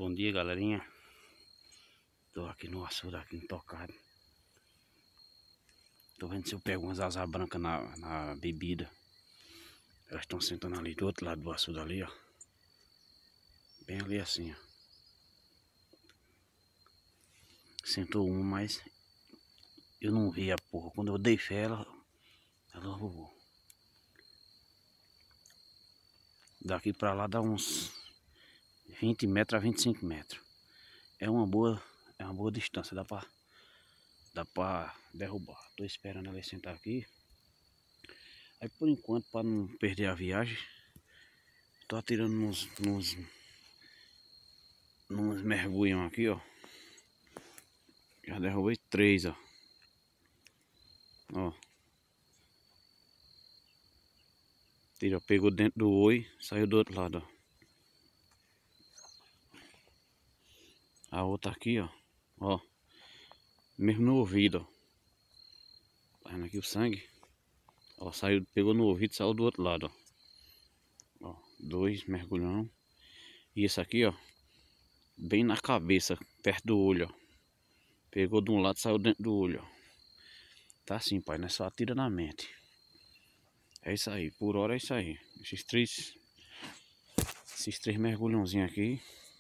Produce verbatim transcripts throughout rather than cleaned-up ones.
Bom dia, galerinha. Tô aqui no açude, aqui no tocado. Tô vendo se eu pego umas asas brancas na, na bebida. Elas estão sentando ali do outro lado do açude ali, ó. Bem ali assim, ó. Sentou uma, mas eu não vi a porra. Quando eu dei fé, ela, ela roubou. Daqui pra lá dá uns vinte metros a vinte e cinco metros. É uma boa, é uma boa distância, dá pra, dá pra derrubar. Tô esperando ela sentar aqui. Aí por enquanto, para não perder a viagem, tô atirando nos, nos, nos mergulhão aqui, ó. Já derrubei três, ó. Ó. Tira, pegou dentro do oi, saiu do outro lado, ó. A outra aqui, ó. Ó. Mesmo no ouvido, ó. Tá vendo aqui o sangue? Ó, saiu, pegou no ouvido, saiu do outro lado, ó. Ó, dois mergulhão. E esse aqui, ó, bem na cabeça, perto do olho, ó. Pegou de um lado, saiu dentro do olho, ó. Tá assim, pai, não é só atira na mente. É isso aí, por hora é isso aí. Esses três, esses três mergulhãozinhos aqui.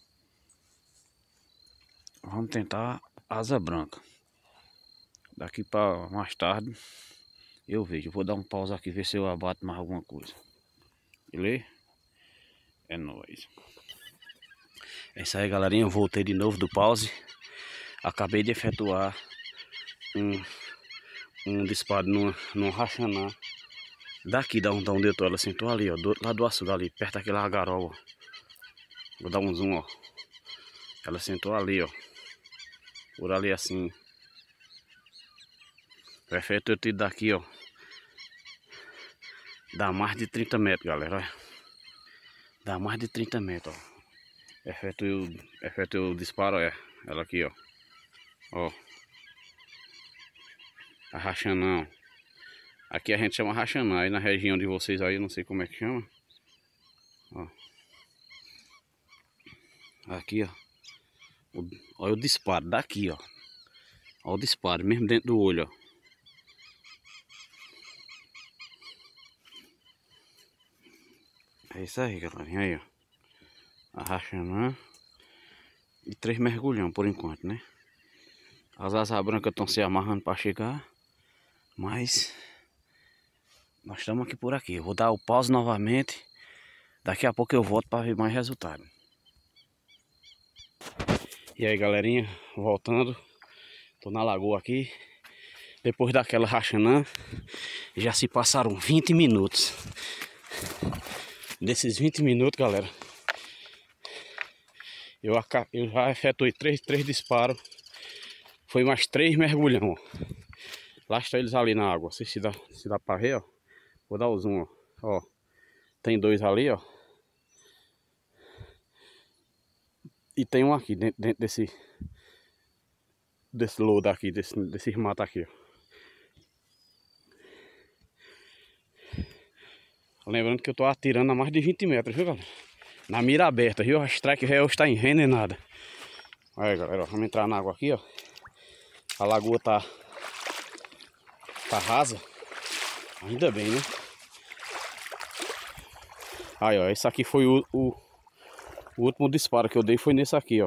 Vamos tentar asa branca. Daqui para mais tarde eu vejo. Vou dar um pausa aqui, ver se eu abato mais alguma coisa. Beleza? É nóis. É isso aí, galerinha. Eu voltei de novo do pause. Acabei de efetuar um, um disparo numa, numa rachaná. Daqui da onde eu tô, ela sentou ali, ó. Do outro lado do açude ali, perto daquela garola. Vou dar um zoom, ó. Ela sentou ali, ó. Por ali assim. O efeito eu tiro daqui, ó. Dá mais de trinta metros, galera. Olha. Dá mais de trinta metros, ó. Efeito eu, efeito eu disparo, é. Ela aqui, ó. Ó. A rachaná, ó. Aqui a gente chama rachaná. Aí na região de vocês aí, não sei como é que chama. Ó. Aqui, ó. O, olha o disparo daqui, ó. Olha o disparo, mesmo dentro do olho, ó. É isso aí, galerinha. Aí, ó. A rachaná. E três mergulhão por enquanto, né? As asas brancas estão se amarrando para chegar. Mas nós estamos aqui por aqui. Eu vou dar o pause novamente. Daqui a pouco eu volto para ver mais resultado. E aí, galerinha, voltando. Tô na lagoa aqui. Depois daquela rachaná, já se passaram vinte minutos. Desses vinte minutos, galera, eu, eu já efetuei três, três disparos. Foi mais três mergulhão, ó. Lá estão eles ali na água. Se dá, se dá pra ver, ó. Vou dar o zoom, ó. Ó. Tem dois ali, ó. E tem um aqui, dentro, dentro desse Desse lodo aqui, desse, desse mato aqui, ó. Lembrando que eu tô atirando a mais de vinte metros, viu, galera? Na mira aberta, viu? A strike real está envenenada. Aí, galera, ó, vamos entrar na água aqui, ó. A lagoa tá Tá rasa. Ainda bem, né? Aí, ó, esse aqui foi o, o, o último disparo que eu dei, foi nesse aqui, ó.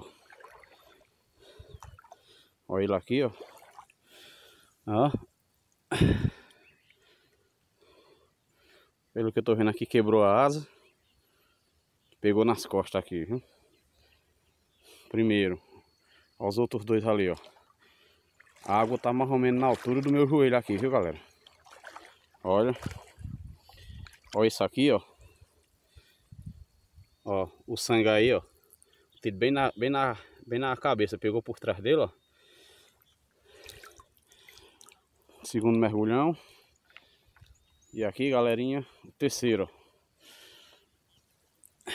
Olha ele aqui, ó. Ó. Pelo que eu tô vendo aqui, quebrou a asa. Pegou nas costas aqui, viu? Primeiro. Olha os outros dois ali, ó. A água tá mais ou menos na altura do meu joelho aqui, viu, galera? Olha. Olha isso aqui, ó. Ó, o sangue aí, ó. Tiro bem na, bem na, bem na cabeça. Pegou por trás dele, ó. Segundo mergulhão. E aqui, galerinha, o terceiro, ó.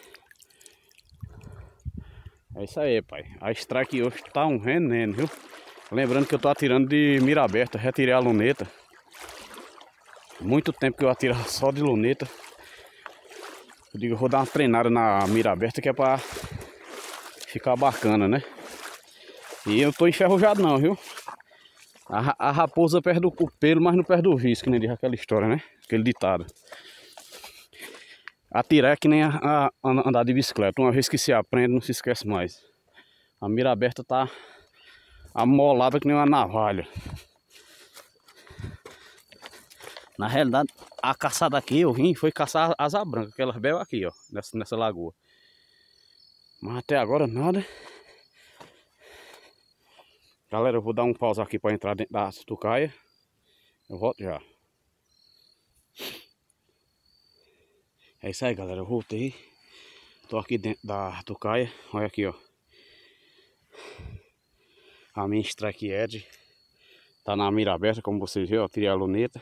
É isso aí, pai. A strike hoje tá um veneno, viu? Lembrando que eu tô atirando de mira aberta. Retirei a luneta. Muito tempo que eu atirava só de luneta. Eu digo, eu vou dar uma treinada na mira aberta, que é pra ficar bacana, né? E eu tô enferrujado não, viu? A, a raposa perde o pelo, mas não perde o vício, que nem diz aquela história, né? Aquele ditado. Atirar é que nem a, a, a andar de bicicleta. Uma vez que se aprende, não se esquece mais. A mira aberta tá amolada que nem uma navalha. Na realidade, a caçada aqui eu vim foi caçar asa branca, aquelas belas aqui, ó, nessa, nessa lagoa. Mas até agora nada. Galera, eu vou dar um pausa aqui para entrar dentro da tucaia. Eu volto já. É isso aí, galera, eu voltei. Tô aqui dentro da tucaia. Olha aqui, ó. A minha Strike Edge tá na mira aberta, como vocês viram, ó. Tirei a luneta.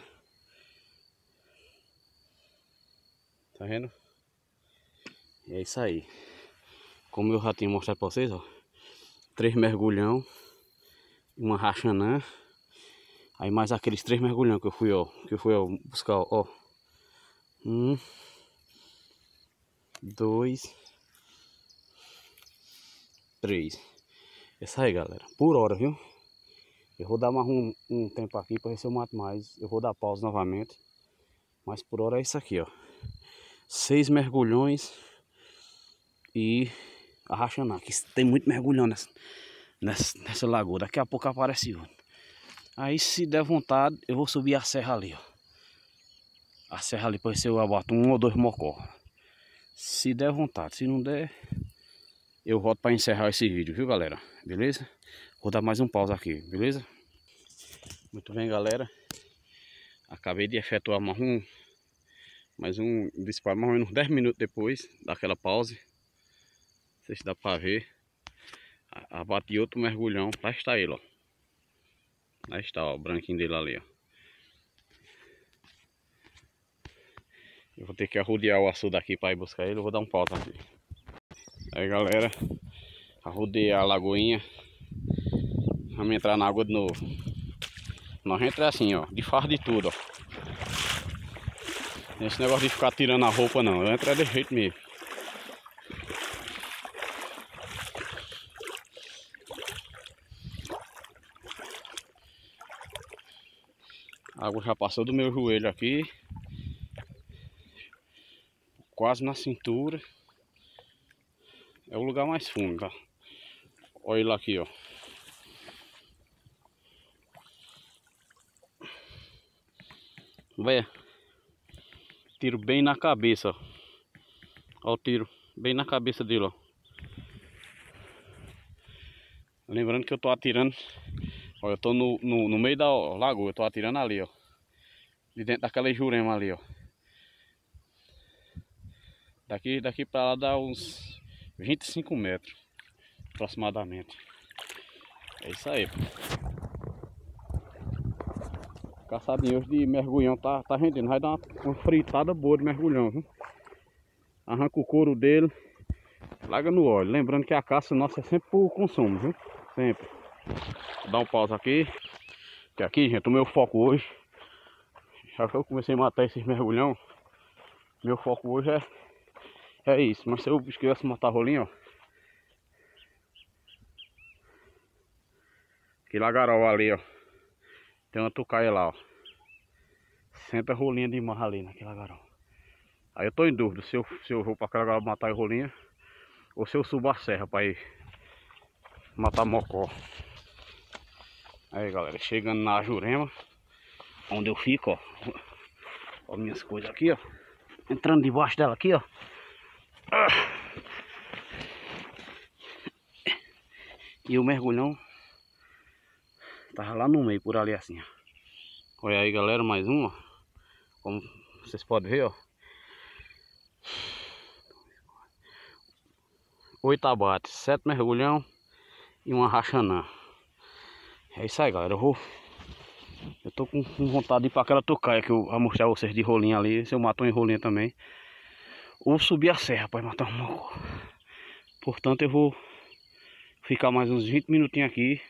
Tá vendo? É isso aí. Como eu já tinha mostrado pra vocês, ó. Três mergulhão. Uma rachanã. Aí mais aqueles três mergulhão que eu fui, ó. Que eu fui, ó, buscar, ó. Um. Dois. Três. É isso aí, galera. Por hora, viu? Eu vou dar mais um, um tempo aqui pra ver se eu mato mais. Eu vou dar pausa novamente. Mas por hora é isso aqui, ó. Seis mergulhões. E a rachanã. Que tem muito mergulhão nessa, nessa, nessa lagoa. Daqui a pouco aparece outro. Aí se der vontade, eu vou subir a serra ali, ó. A serra ali pra ver se eu abato um ou dois mocó. Se der vontade. Se não der, eu volto para encerrar esse vídeo, viu, galera? Beleza? Vou dar mais um pausa aqui, beleza? Muito bem, galera. Acabei de efetuar mais um, mais um disparo, mais ou menos dez minutos depois daquela pausa. Não sei se dá para ver. Abati outro mergulhão. Lá está ele, ó. Lá está, ó, o branquinho dele ali, ó. Eu vou ter que arrodear o açude aqui para ir buscar ele. Eu vou dar um pausa aqui. Aí, galera, arrodeei a lagoinha. Vamos entrar na água de novo. Nós entramos assim, ó, de fardo de tudo, ó. Esse negócio de ficar tirando a roupa não, eu entro desse jeito mesmo. A água já passou do meu joelho aqui. Quase na cintura. É o lugar mais fundo, tá? Olha ele aqui, ó. Véia. Tiro bem na cabeça, ó. Ó o tiro. Bem na cabeça dele, ó. Lembrando que eu tô atirando. Ó, eu tô no, no, no meio da lagoa. Eu tô atirando ali, ó. De dentro daquela jurema ali, ó. Daqui, daqui pra lá dá uns vinte e cinco metros. Aproximadamente. É isso aí. Caçadinha hoje de mergulhão tá, tá rendendo. Vai dar uma, uma fritada boa de mergulhão, viu? Arranca o couro dele. Larga no óleo. Lembrando que a caça nossa é sempre por consumo, viu? Sempre. Vou dar um pausa aqui. Que aqui, gente, o meu foco hoje. Já que eu comecei a matar esses mergulhão. Meu foco hoje é, é isso. Mas se eu quisesse matar rolinho, ó. Que lagarol ali, ó. Tem uma tucaia lá, ó. Senta rolinha de marra ali naquele lagarol. Aí eu tô em dúvida se eu, se eu vou pra aquela lagarol matar a rolinha. Ou se eu subo a serra pra ir matar mocó. Aí, galera, chegando na Jurema. Onde eu fico, ó. Ó minhas coisas aqui, ó. Entrando debaixo dela aqui, ó. E o mergulhão tava lá no meio, por ali assim, ó. Olha aí, galera, mais um, ó. Como vocês podem ver, ó. Oito abates, sete mergulhão e uma rachanã. É isso aí, galera. Eu vou. Eu tô com vontade de ir pra aquela tucaia que eu vou mostrar vocês de rolinha ali. Se eu mato em rolinha também. Ou subir a serra para matar um mocó. Portanto, eu vou ficar mais uns vinte minutinhos aqui.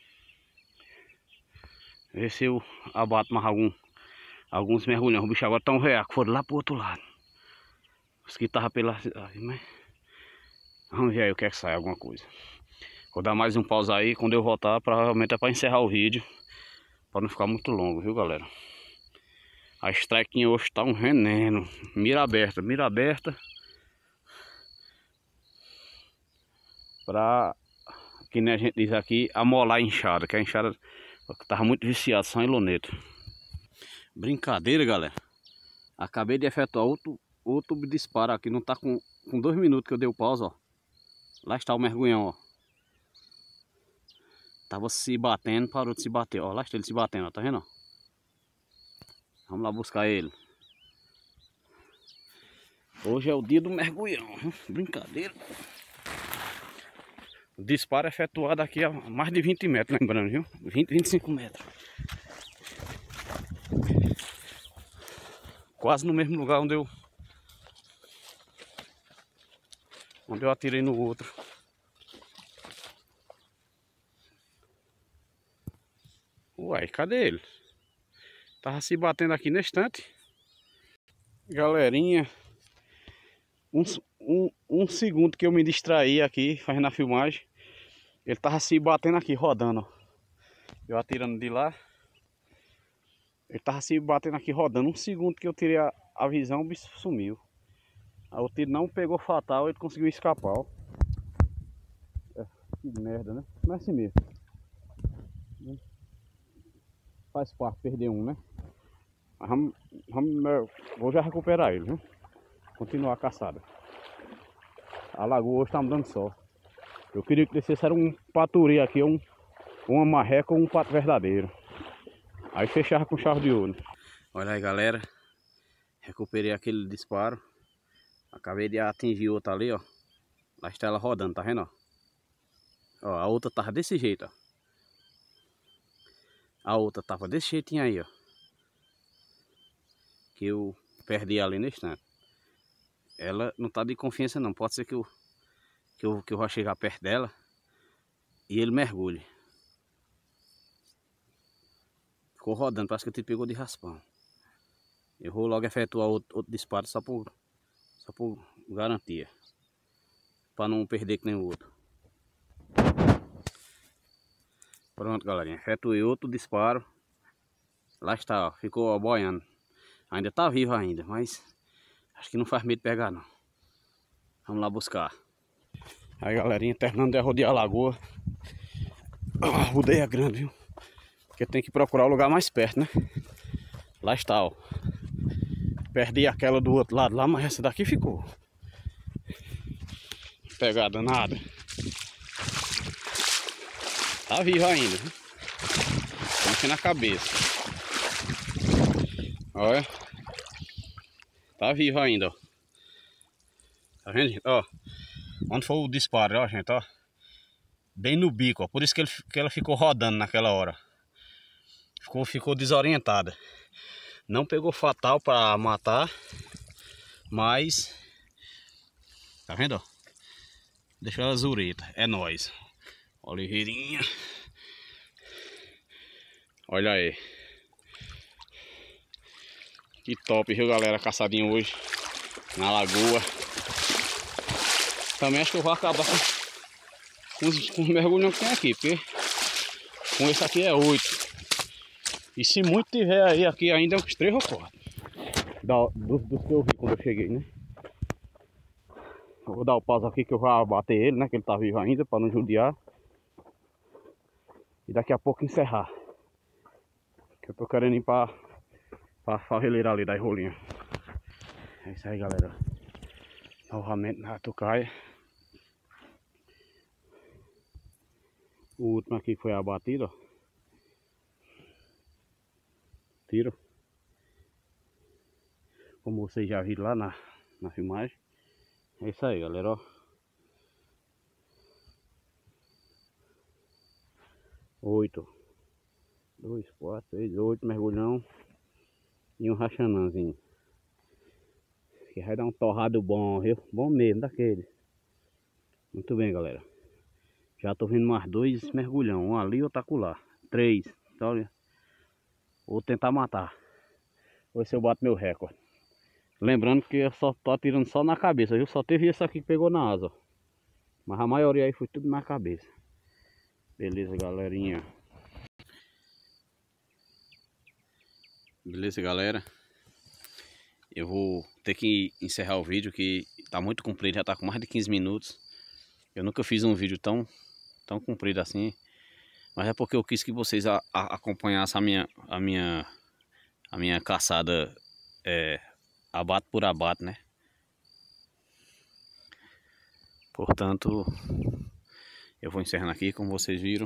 Ver se eu abato mais algum, alguns mergulhão. O bicho agora tá um reaco, foram lá pro outro lado. Os que estavam pela cidade, mas Vamos ver aí o que é que sai, alguma coisa. Vou dar mais um pausa aí, quando eu voltar, provavelmente é para encerrar o vídeo. Para não ficar muito longo, viu, galera? A estrequinha hoje tá um veneno. Mira aberta, mira aberta. Pra, que nem a gente diz aqui, amolar a enxada. Que a enxada tava muito viciada, só em luneta. Brincadeira, galera. Acabei de efetuar outro, outro disparo aqui. Não tá com, com dois minutos que eu dei o pausa, ó. Lá está o mergulhão, ó. Tava se batendo, parou de se bater, ó. Lá está ele se batendo, ó. Tá vendo, ó? Vamos lá buscar ele. Hoje é o dia do mergulhão. Brincadeira. O disparo é efetuado aqui a mais de vinte metros, lembrando, viu? vinte, vinte e cinco metros. Quase no mesmo lugar onde eu onde eu atirei no outro. Uai, cadê ele? Tava se batendo aqui na estante. Galerinha, um, um, um segundo que eu me distraí aqui fazendo a filmagem, ele tava se batendo aqui, rodando, ó. Eu atirando de lá, ele tava se batendo aqui, rodando. Um segundo que eu tirei a, a visão, o bicho sumiu. Aí o tiro não pegou fatal, ele conseguiu escapar, ó. É, que merda, né? Não é assim mesmo. Faz parte, perder um, né? Mas vamos, vamos, vou já recuperar ele, viu? Continuar a caçada. A lagoa hoje tá me dando sol. Eu queria que descesse era um paturi aqui, um, uma marreca ou um pato verdadeiro. Aí fechava com chave de ouro. Olha aí, galera. Recuperei aquele disparo. Acabei de atingir outra ali, ó. Lá está ela rodando, tá vendo, ó? Ó, a outra tava desse jeito, ó. A outra tava desse jeitinho aí, ó. Que eu perdi ali no instante. Ela não tá de confiança não. Pode ser que eu, que eu, que eu vá chegar perto dela e ele mergulhe. Ficou rodando, parece que ele pegou de raspão. Eu vou logo efetuar outro, outro disparo só por, só por garantia. Para não perder que nem o outro. Pronto, galerinha. Efetuei outro disparo. Lá está, ó. Ficou ó, boiando. Ainda tá vivo ainda, mas acho que não faz medo pegar não. Vamos lá buscar. Aí, galerinha, terminando de rodear a lagoa. A rodeia grande, viu? Porque tem que procurar o lugar mais perto, né? Lá está, ó. Perdi aquela do outro lado lá, mas essa daqui ficou. Pegada nada. Tá vivo ainda, viu? Tô mexendo na cabeça. Olha. Tá vivo ainda, ó. Tá vendo, gente? Ó. Onde foi o disparo, ó, gente, ó. Bem no bico, ó. Por isso que, ele, que ela ficou rodando naquela hora. Ficou, ficou desorientada. Não pegou fatal para matar. Mas... Tá vendo, ó? Deixou ela zureta. É nóis. Oliveirinha. Olha aí. Que top, viu, galera? Caçadinho hoje. Na lagoa. Também acho que eu vou acabar com, com, os, com os mergulhão que tem aqui. Porque com esse aqui é oito. E se muito tiver aí, aqui ainda é uns três ou quatro. Dos, dos que eu vi quando eu cheguei, né? Eu vou dar o pausa aqui que eu vou bater ele, né? Que ele tá vivo ainda, para não judiar. E daqui a pouco encerrar. Que eu tô querendo ir pra, pra farreleira ali da rolinha. É isso aí, galera. Novamente na tocaia. O último aqui foi abatido, ó. Tiro. Como vocês já viram lá na, na filmagem. É isso aí, galera, ó. Oito. Dois, quatro, seis, oito mergulhão. E um rachanãzinho. Que vai dar um torrado bom, viu? Bom mesmo, daquele. Muito bem, galera. Já tô vendo mais dois mergulhão. Um ali e outro acolá. Três. Então, olha. Vou tentar matar. Vou ver se eu bato meu recorde. Lembrando que eu só tô atirando só na cabeça, viu? Só teve esse aqui que pegou na asa, ó. Mas a maioria aí foi tudo na cabeça. Beleza, galerinha. Beleza, galera. Eu vou ter que encerrar o vídeo, que tá muito comprido, já tá com mais de quinze minutos. Eu nunca fiz um vídeo tão, tão comprido assim. Mas é porque eu quis que vocês a, a, acompanhassem a minha, a minha, a minha caçada é, abate por abate, né? Portanto, eu vou encerrando aqui, como vocês viram.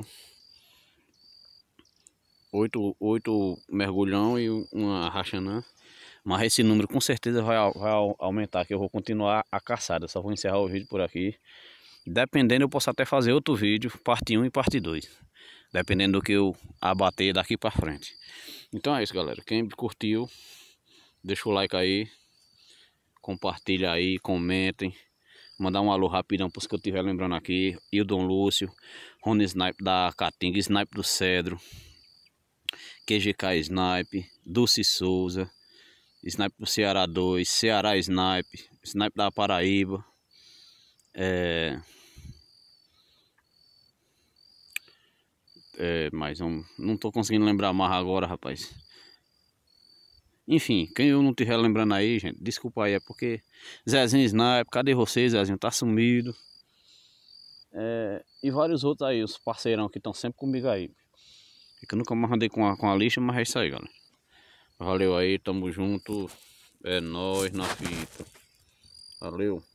Oito, oito mergulhão e uma raxanã. Mas esse número com certeza vai, vai aumentar, que eu vou continuar a caçada. Só vou encerrar o vídeo por aqui. Dependendo, eu posso até fazer outro vídeo, parte um e parte dois. Dependendo do que eu abater daqui pra frente. Então é isso, galera. Quem curtiu, deixa o like aí. Compartilha aí, comentem. Mandar um alô rapidão para os que eu estiver lembrando aqui. Hildon Lúcio, Rony Snipe da Caatinga, Snipe do Cedro, Q G K Snipe, Dulce Souza, Snipe do Ceará dois, Ceará Snipe, Snipe da Paraíba. É... É, mais um... Não tô conseguindo lembrar mais agora, rapaz. Enfim, quem eu não estiver lembrando aí, gente, desculpa aí, é porque Zezinho Snipe, cadê você, Zezinho? Tá sumido. É, e vários outros aí, os parceirão que estão sempre comigo aí. É que eu nunca mais andei com a, com a lixa, mas é isso aí, galera. Valeu aí, tamo junto. É nóis na fita. Valeu.